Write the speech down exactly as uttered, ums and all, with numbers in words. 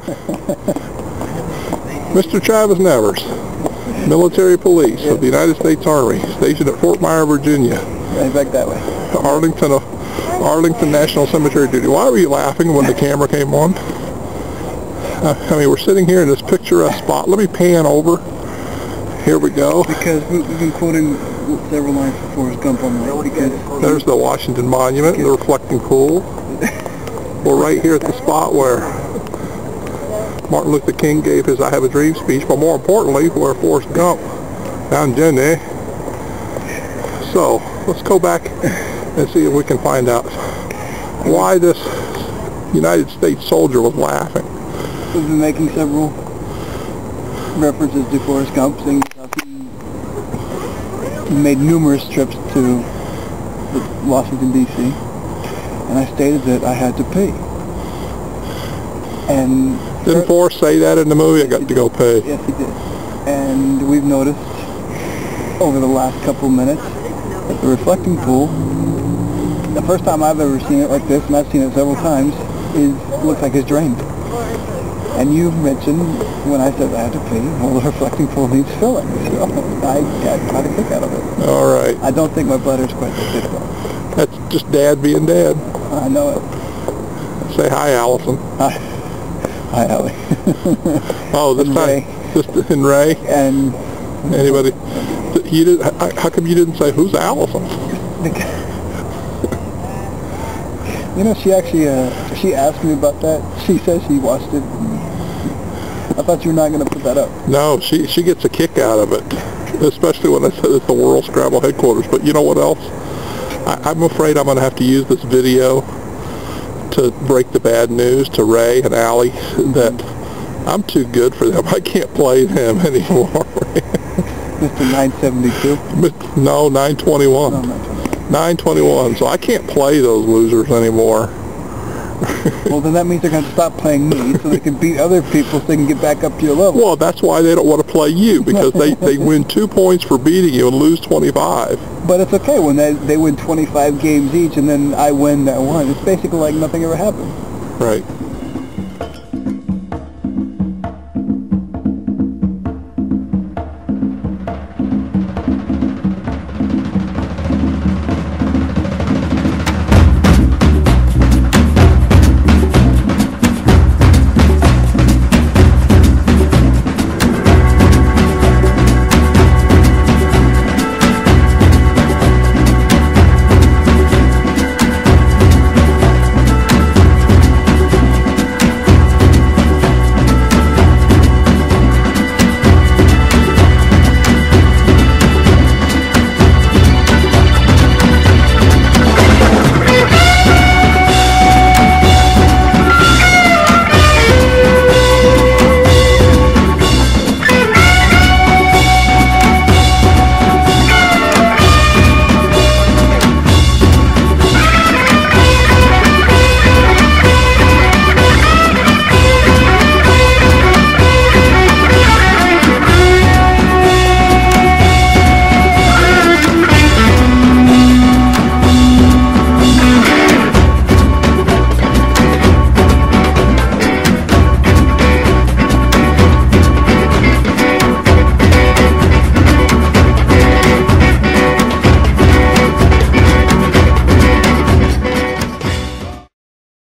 Mister Travis Nevers, military police of the United States Army, stationed at Fort Myer, Virginia. Right back that way. Arlington, uh, Arlington National Cemetery duty. Why were you laughing when the camera came on? Uh, I mean, we're sitting here in this picturesque spot. Let me pan over. Here we go. Because we've been quoting several lines from Forrest Gump on the because There's the Washington Monument, the reflecting pool. We're right here at the spot where Martin Luther King gave his I Have a Dream speech, but more importantly, where Forrest Gump found Jenny. So, let's go back and see if we can find out why this United States soldier was laughing. We've been making several references to Forrest Gump, saying how he made numerous trips to Washington, D C, and I stated that I had to pee. And didn't Forrest say that in the movie? I got to go pay. Yes, he did. And we've noticed over the last couple of minutes that the reflecting pool, the first time I've ever seen it like this, and I've seen it several times, is looks like it's drained. And you mentioned when I said I had to pee, well, the reflecting pool needs filling. So I got quite a kick out of it. All right. I don't think my bladder's quite that big though. That's just Dad being Dad. I know it. Say hi, Allison. Hi. Hi, Allie. Oh, this and time, Ray. this and Ray. And anybody? You did. How come you didn't say who's Allison? You know, she actually uh, she asked me about that. She says she watched it. I thought you were not going to put that up. No, she she gets a kick out of it, especially when I said it's the World Scrabble headquarters. But you know what else? I, I'm afraid I'm going to have to use this video to break the bad news to Ray and Allie that I'm too good for them. I can't play them anymore. Mister nine seventy-two? No, nine twenty-one. No, nine twenty-one. So I can't play those losers anymore. Well, then that means they're going to stop playing me so they can beat other people so they can get back up to your level. Well, that's why they don't want to play you, because they, they win two points for beating you and lose twenty-five. But it's okay when they, they win twenty-five games each and then I win that one. It's basically like nothing ever happened. Right.